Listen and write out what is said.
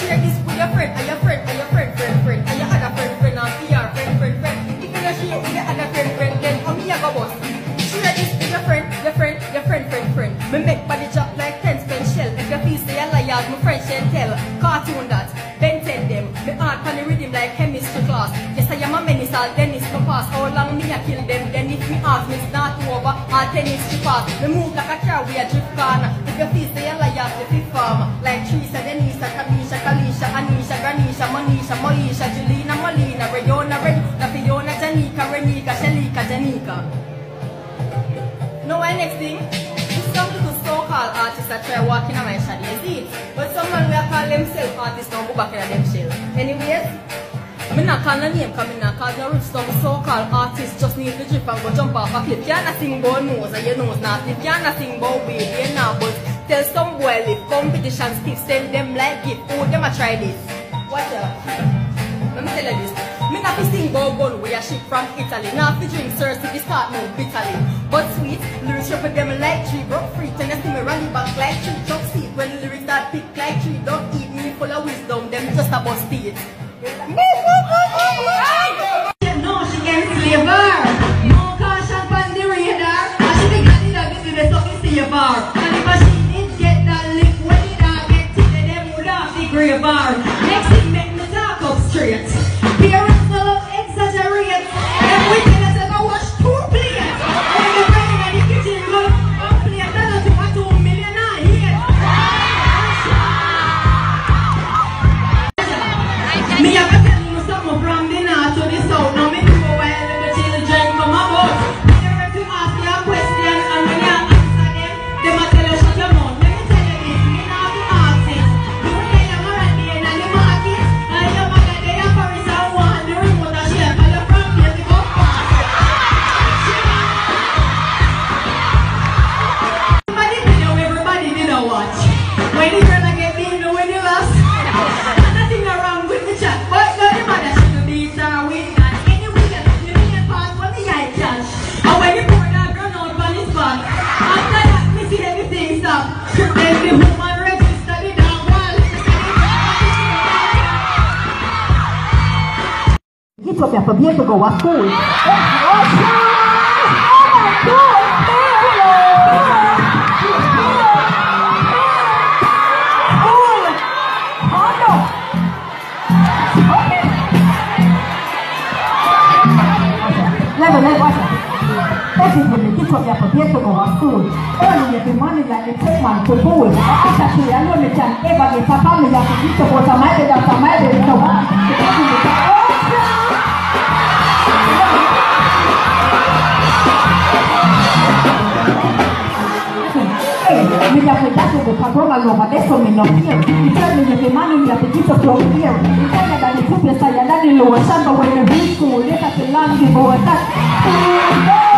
Share this with your friend, and your friend, and your friend, and your other friend, and PR, friend. If you don't share with your other friend, then how me a go boss? Share this with your friend. Me make body drop like 10 spent shell. If you feel say a liar, my friends can tell. Cartoon that, Ben 10 them. Me art pan the rhythm like chemistry class. Yes, I am a menace, all Dennis no pass. How long me a kill them? Then if me ask me, it's not over. All tennis to pass. Me move like a car, we a drift corner. If you feel say a liar, the fifth farmer. Like Teresa, Denisa, Kamisha, Kalisha, Anisha, Granisha, Monisha, Moisha, Julina, Molina, Rayona, Fiona, Janika, Renika, Shalika, Janika. Know what next thing? Some little so-called artists that try walking on my shadow, you see it? But someone will call themselves artists don't go back in them shell. Anyways, I'm not calling no name because I'm not calling no rich. Some so-called artists just need to drip and go jump off a cliff. You can't sing about nose and your nose not if you can't sing about weed, you know, but tell some boy live competition stiff, send them like gift. Oh, them a try this. Watch out. Let me tell you this. Me not fi sing about gun where I ship from Italy. Not fi drink sirs if you start now bitterly. But sweet, lyrics rap with them like tree. Broke free, and you see me rally back like tree. Chuck seat when the lyrics start pick like tree. Don't eat me full of wisdom, them just a bust it. No, she enslave her. No caution on the radar. And she think I did a business so me save her. And if she did get that lick when it all get to them would have the grave her. Next thing make me talk up straight. Parents will exaggerate. And we tell us to wash 2 plates. When the brain in the kitchen go one plate, that's a 2 million a year. Me have to tell you something from the north to the south. Now me know why the children come about. When you have to ask your question and when you answer them, they must tell you shut your mouth. Let me tell you this, me not to ask it. You tell your mother there in the market, and your mother there in Paris and want the remote and she have all your from here to go fast. Somebody tell you everybody did a watch. When the girl get beat, when you lost. Nothing wrong with the chat, but no the mother should be there with that. Anyway, you need pass what the eye catch. And when you pour that girl out on his back, after that me see everything stop. Then the woman register the dog wall. He took me from here to go to school. Early every morning, like the take man to pool. After she alone, the can ever get a family. You have to eat the water, my bed, after my bed, so me ya fue dato de patrón a lo adesso me lo quiero. Y tell me the money you have to give us your ear. Y tell me that the people say, I don't know, I'm going to be school. Let us learn the boy.